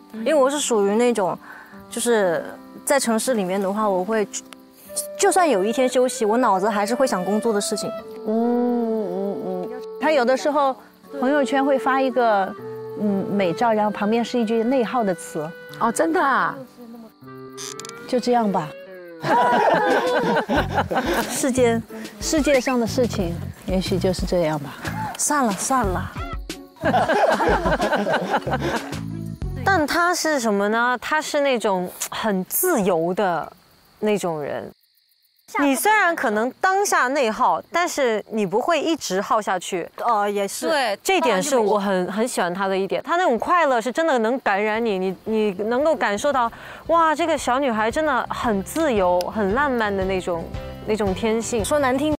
因为我是属于那种，就是在城市里面的话，我会，就算有一天休息，我脑子还是会想工作的事情。 他有的时候朋友圈会发一个美照，然后旁边是一句内耗的词。 哦，真的啊？ 就这样吧。世界上的事情，也许就是这样吧。 算了。 但他是什么呢？他是那种很自由的那种人。你虽然可能当下内耗，但是你不会一直耗下去。 也是。 对，这点是我很喜欢他的一点。他那种快乐是真的能感染你，你能够感受到，哇，这个小女孩真的很自由、很浪漫的那种天性。 说难听。